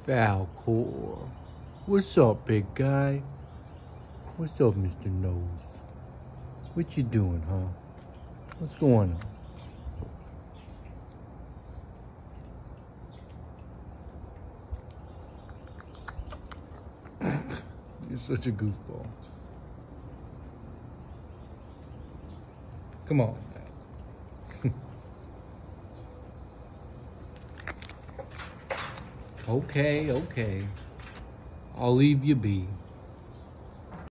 Falcore. What's up, big guy? What's up, Mr. Nose? What you doing, huh? What's going on? You're such a goofball. Come on now. Okay. I'll leave you be.